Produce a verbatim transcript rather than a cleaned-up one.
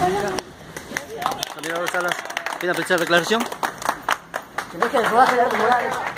Candidato Salas, ¿tiene fecha de declaración? Que no es que el rodaje de arte moral.